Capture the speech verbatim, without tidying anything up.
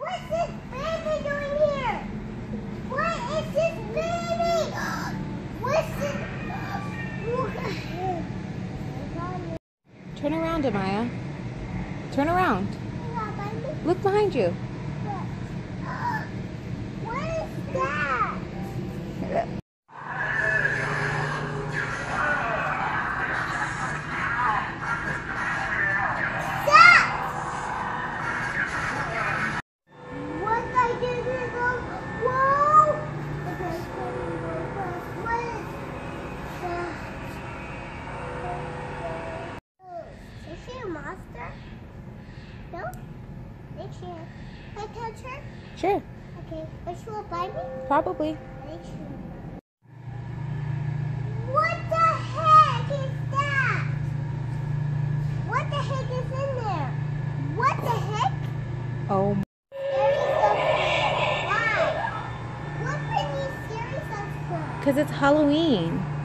What's this baby doing here? What is this baby? What's this? Turn around, Amaya. Turn around. Look behind you. What is that? Monster? No? Make sure. Can I touch her? Sure. Okay. But she will bite me? Probably. Make sure. What the heck is that? What the heck is in there? What the heck? Oh. Scary stuff. Why? What bring you scary stuff from? Because it's Halloween.